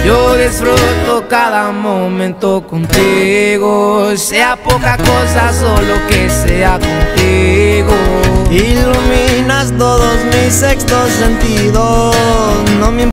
Yo disfruto cada momento contigo, sea poca cosa, solo que sea contigo. Iluminas todos mis sextos sentidos, no me